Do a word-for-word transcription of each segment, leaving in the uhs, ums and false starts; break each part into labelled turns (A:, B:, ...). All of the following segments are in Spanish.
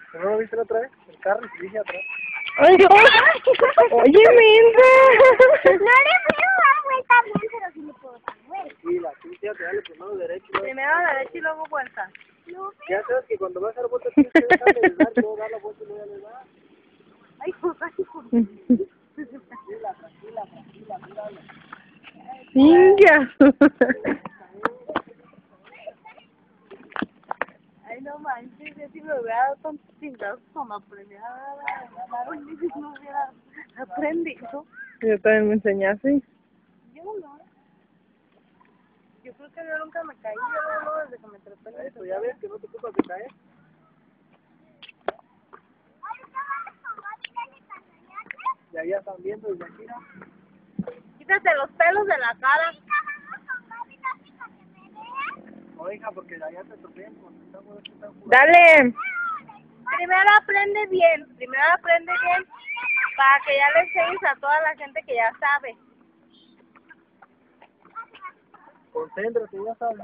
A: ¿No lo viste la otra vez? El carro y se dije atrás.
B: ¡Ay, no! ¡Oye, mensa!
C: No le puedo dar vuelta bien, pero sí le puedo dar vuelta.
A: Tranquila, tú tienes que darle primero derecho. ¿No?
B: Primero derecha y luego vuelta.
C: No,
A: Ya sabes que cuando vas a dar la vuelta tienes que dejarle de dar, luego dar la vuelta y luego ya le das.
C: ay, joder, joder.
A: Tranquila, tranquila, tranquila, míralo.
B: ¡Cintia!
C: Ay, no manches, yo si me hubiera dado tantos chingados como aprendí a dar, no hubiera aprendido.
B: Yo también me enseñaste.
C: Yo no. Yo creo que yo nunca me caí, yo no, desde que me traté de
A: Eso, ya ves que no te ocupas de caer. Ya, ya están viendo desde aquí, ¿no?
C: Quítate los pelos de la cara.
A: No, hija, porque de allá te toqué, cuando estamos aquí tan jugando.
B: ¡Dale!
C: Primero aprende bien, primero aprende bien para que ya le enseñes a toda la gente que ya sabe.
A: Concéntrate, ya sabes.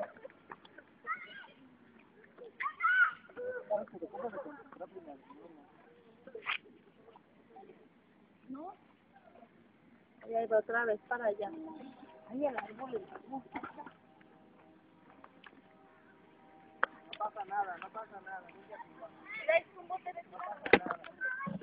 C: ¿No? Ahí va otra vez para allá. Ay, el árbol, el árbol.
A: No pasa nada, no pasa nada.
C: Mira, es un bote de